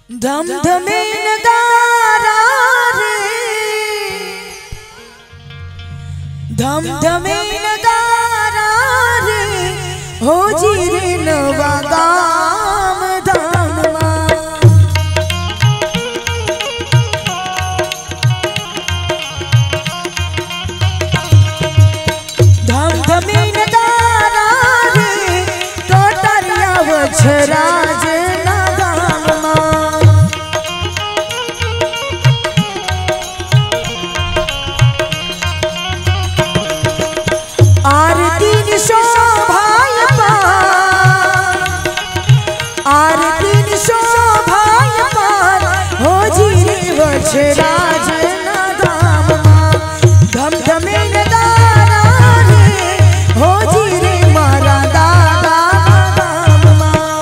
धम धमे नगारा रे, धम धमे नगारा रे, हो जी रे नवा गाम धाम मां। धम धमे नगारा रे, टोटरिया वछराज राज नाम मां। धम धमे नगारा रे, हो जी रे मारा दादा नाम मां।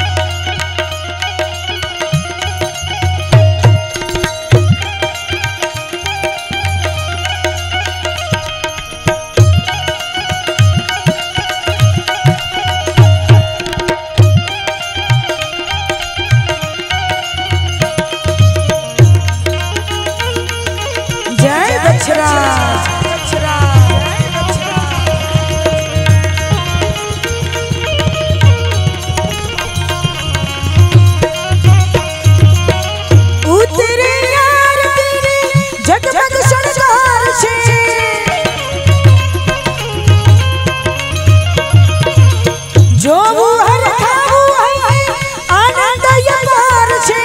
उतरे यार तेरे जगमग शृंगार छे, जो वो हर खाऊ है आनंद यकार छे।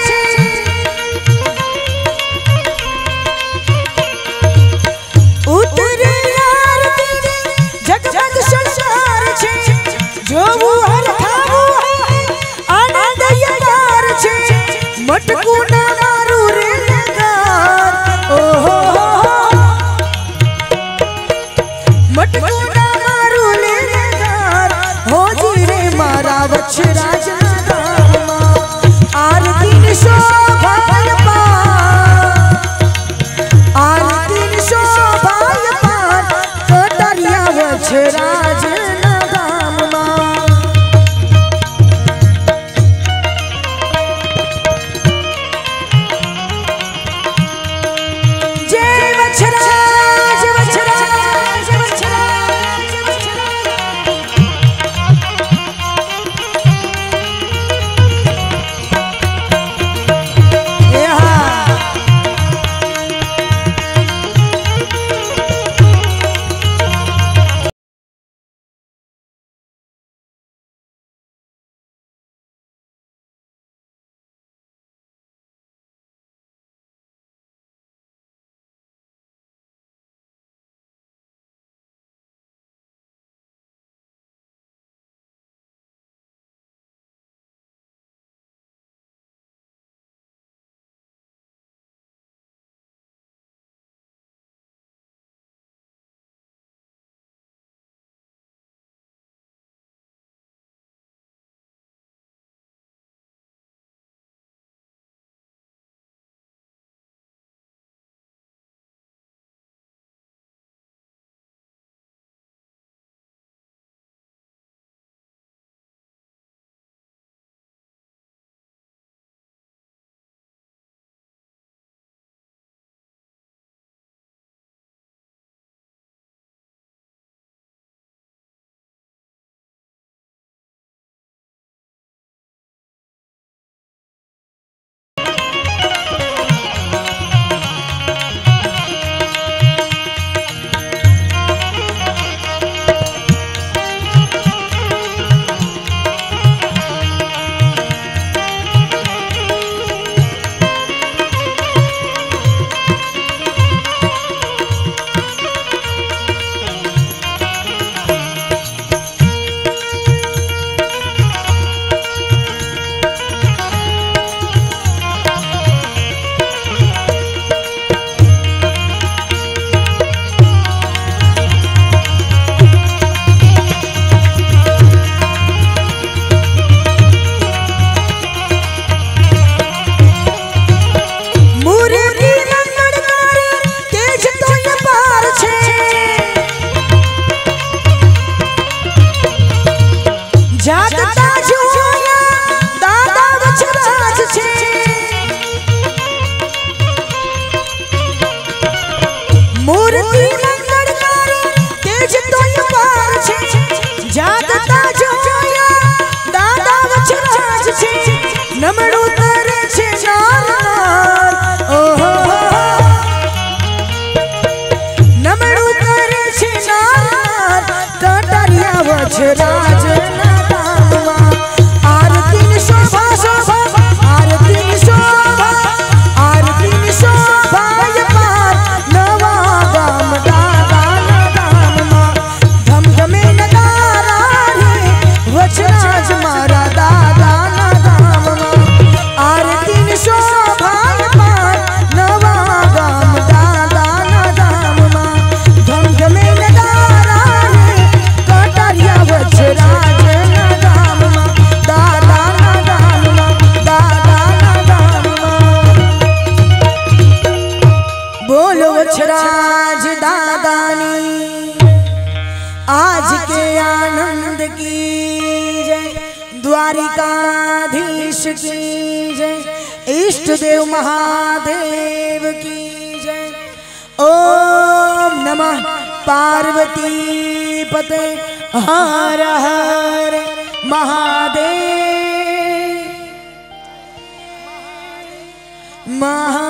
उतरे यार तेरे जगमग शृंगार छे, जो वो हर खाऊ है आनंद यकार छे। मटकू ना मारू रे नगार, ओहो मटकू ना मारू रे नगार, हो जी रे मारा वछराज नाम मां। आरती शोभाय पार, आरती शोभाय पार, टोटरिया वछराज नाम मां। आज के आनंद की जय, द्वारिकाधीश की जय, इष्ट देव महादेव की जय। ओम नमः पार्वती पते हर हर महादेव।